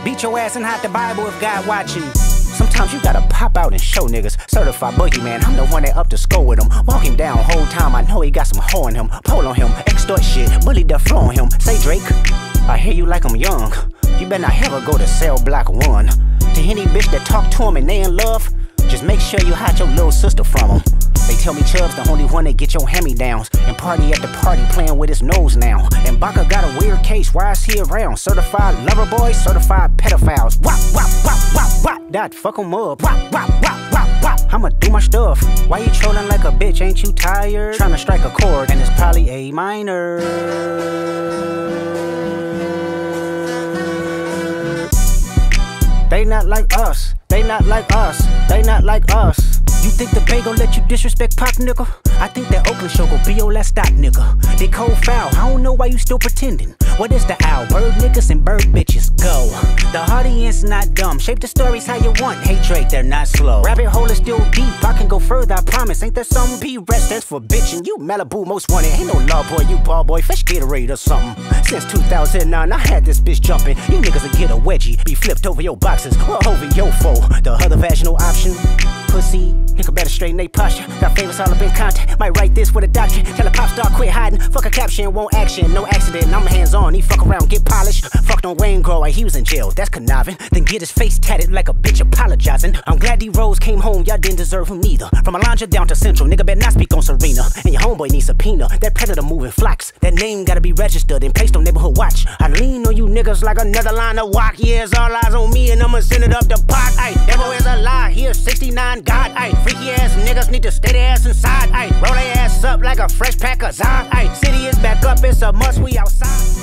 Beat your ass and hide the Bible if God watching. Sometimes you gotta pop out and show niggas. Certified boogeyman, I'm the one that up to score with him. Walk him down whole time, I know he got some hoe in him. Pull on him, extort shit, bully the flow on him. Say Drake, I hear you like I'm young. You better not ever go to cell block 1. To any bitch that talk to him and they in love, just make sure you hide your little sister from him. They tell me Chubb's the only one that get your hand-me-downs and party at the party playing with his nose now. And Baka got a weird case, why is he around? Certified lover boys, certified pedophiles. Wop, wop, wop, wop, wop. That fuck him up. Wop, wop, wop, wop, wop. I'ma do my stuff. Why you trolling like a bitch? Ain't you tired? Trying to strike a chord and it's probably A minor. They not like us. They not like us. They not like us. You think the Bay gon' let you disrespect Pop, nigga? I think that Oakland show gon' be your last stop, nigga. They cold foul, I don't know why you still pretending. What is the owl? Bird niggas and bird bitches, go. The audience not dumb, shape the stories how you want. Hey Drake, they're not slow. Rabbit hole is still deep, I can go further, I promise. Ain't there something P-Rest stands for bitchin'? You Malibu most wanted, ain't no law boy, you ball boy, fish Gatorade or something. Since 2009, I had this bitch jumping. You niggas will get a wedgie, be flipped over your boxes, or over your foe. The other vaginal option, pussy. Nigga better straighten they posture. Got famous all up in content. Might write this with a doctor. Tell a pop star quit hiding. Fuck a caption, won't action. No accident, I'm hands on. He fuck around, get polished. Fucked on Wayne Grow, he was in jail. That's conniving. Then get his face tatted like a bitch apologizing. I'm glad D-Rose came home, y'all didn't deserve him neither. From Alondra down to Central, nigga better not speak on Serena. And your homeboy needs subpoena. That predator moving flocks. That name gotta be registered and placed on neighborhood watch. I lean on you niggas like another line of walk. Yeah, it's all eyes on me and I'ma send it up the pot. Ay, devil is a lie. Here's 69 God. Ay, freaky ass niggas need to stay their ass inside. Ay, roll their ass up like a fresh pack of Zod. Ay, city is back up, it's a must, we outside.